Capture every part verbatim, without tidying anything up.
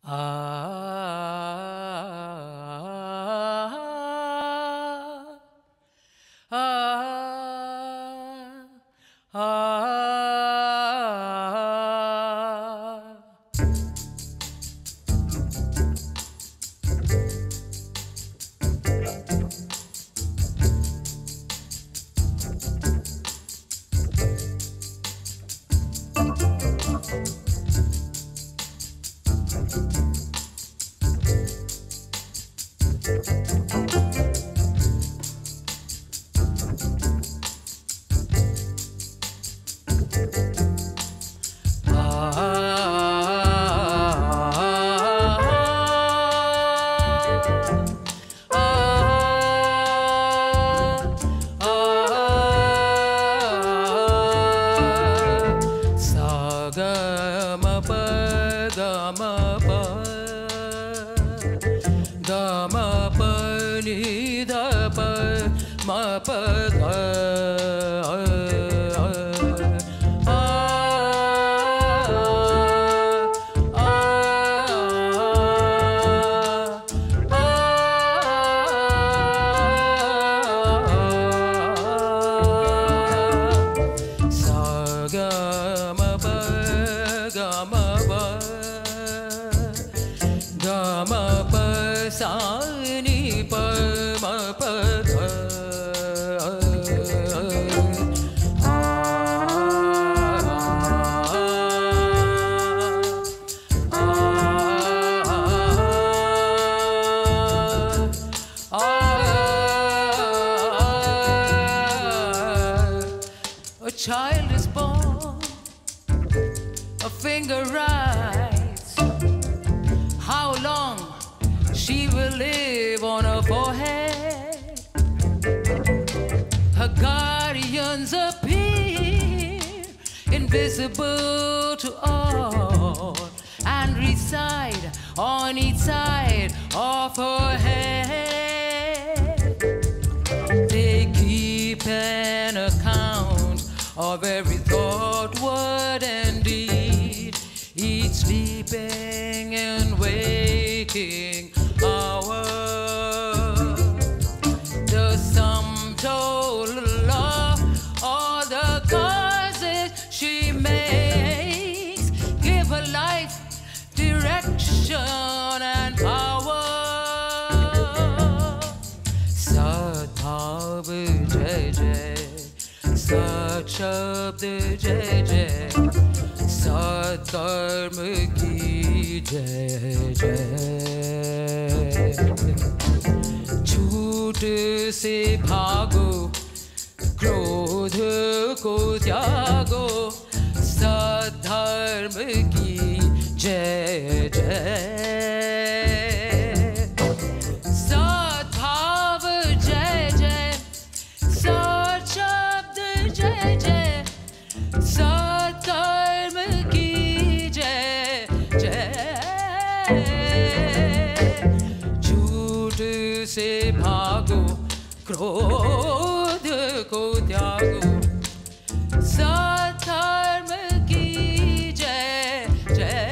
Invisible to all, and reside on each side of her head. They keep an account of every thought, word, and deed, each sleeping and waking hour. The sum total of all the causes she makes give her life direction and power. Sadbhav jai jai, Sat Shabd jai jai, Sat Karma ki jai jai. Jhoot se bhago, क्रोध को त्यागो, सद्धर्म की जय जय। सद्भाव जय जय, सत् शब्द जय जय, सत्कर्म की जय जय। झूठ से भागो, क्रोध को त्यागो, सत्कर्म की जय जय।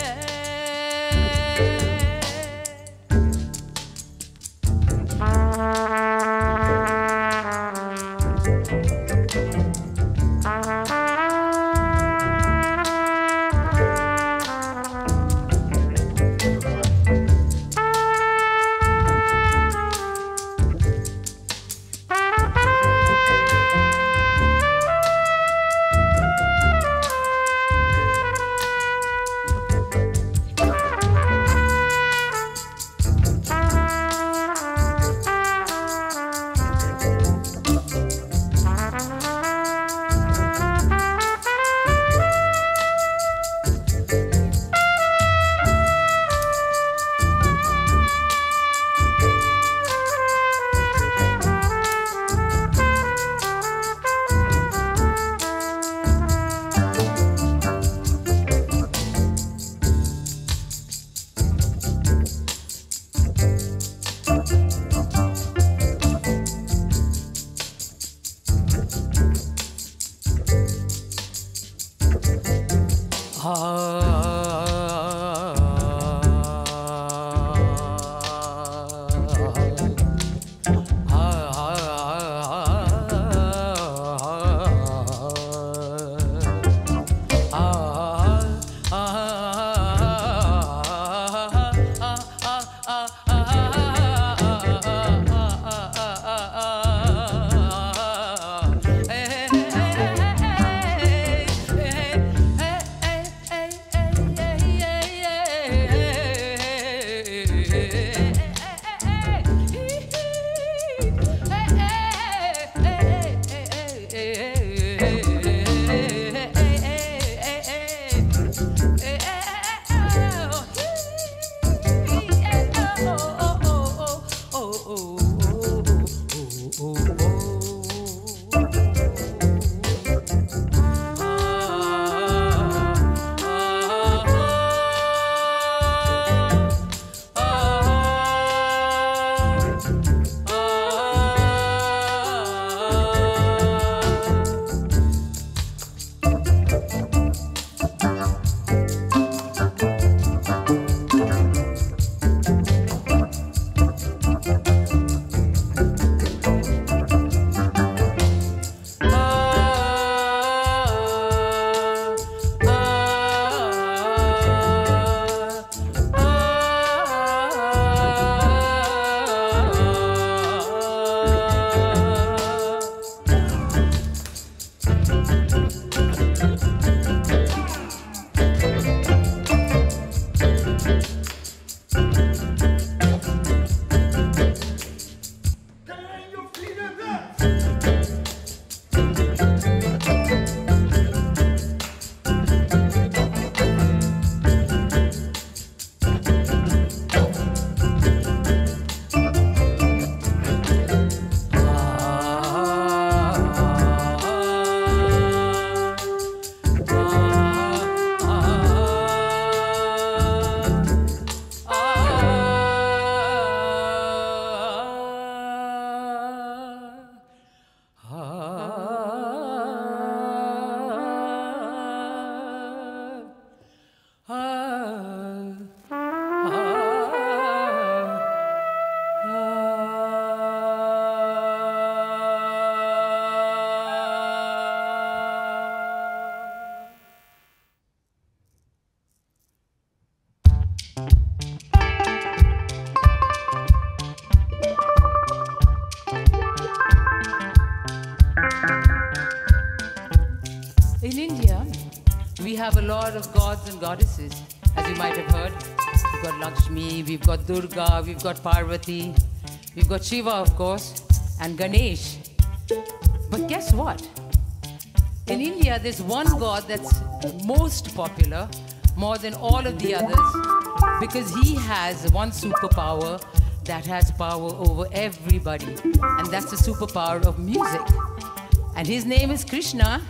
have a lot of gods and goddesses, as you might have heard. We've got Lakshmi, we've got Durga, we've got Parvati, we've got Shiva, of course, and Ganesh. But guess what? In India, there's one god that's most popular, more than all of the others, because he has one superpower that has power over everybody, and that's the superpower of music. And his name is Krishna.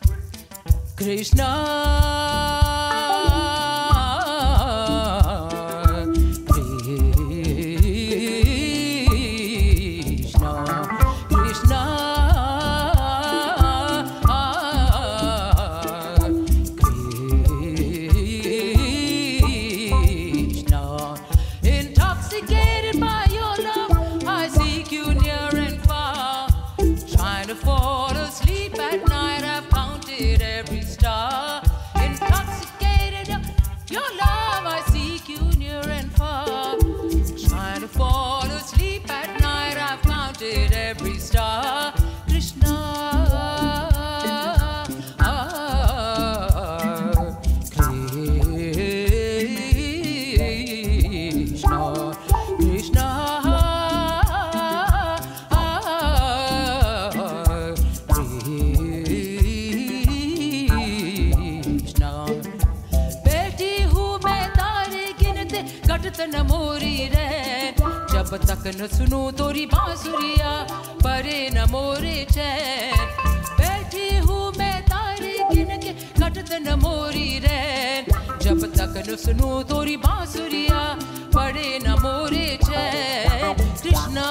Krishna. Every star, Krishna, ah, Krishna, Krishna, ah, Krishna. Beti hu main tare ginte gat न मोरी रे जब तक न सुनूं तोरी बांसुरिया परे न मोरे चैन बैठी हूँ मैं तारे गिन के कटत न मोरी रे जब तक न सुनूं तोरी बांसुरिया परे न मोरे चैन Krishna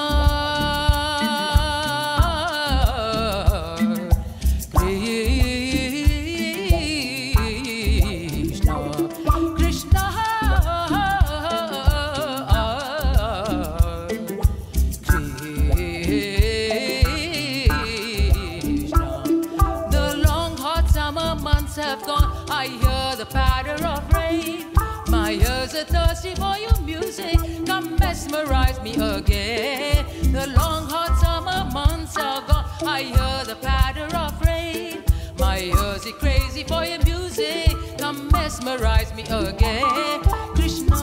I hear the patter of rain. My ears are thirsty for your music. Come mesmerize me again. The long hot summer months are gone. I hear the patter of rain. My ears are crazy for your music. Come mesmerize me again. Krishna.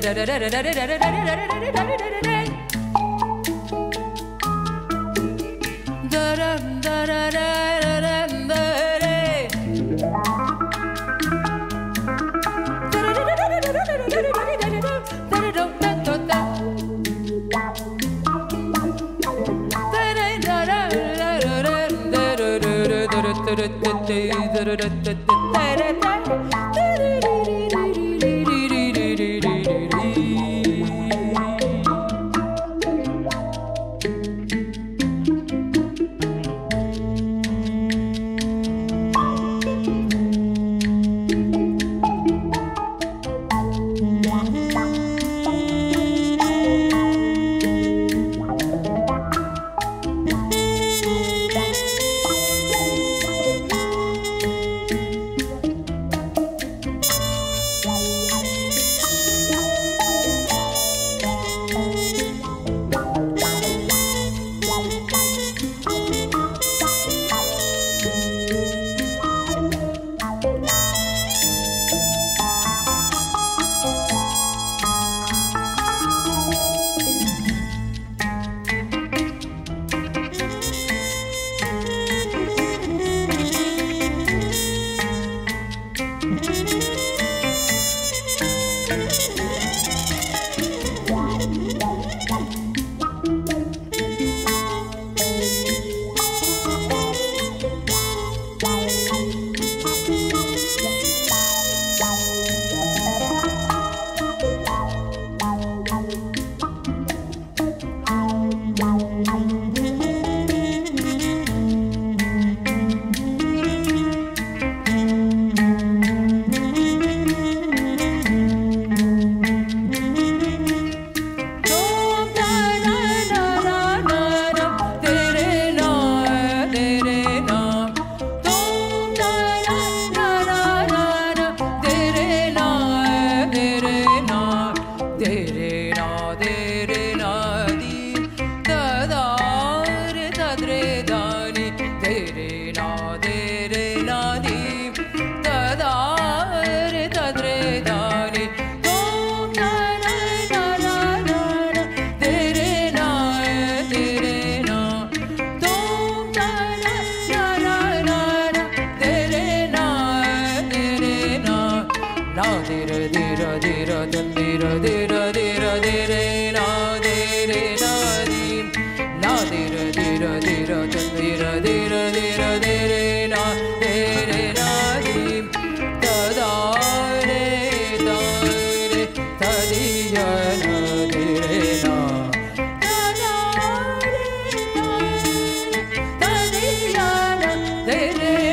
Dere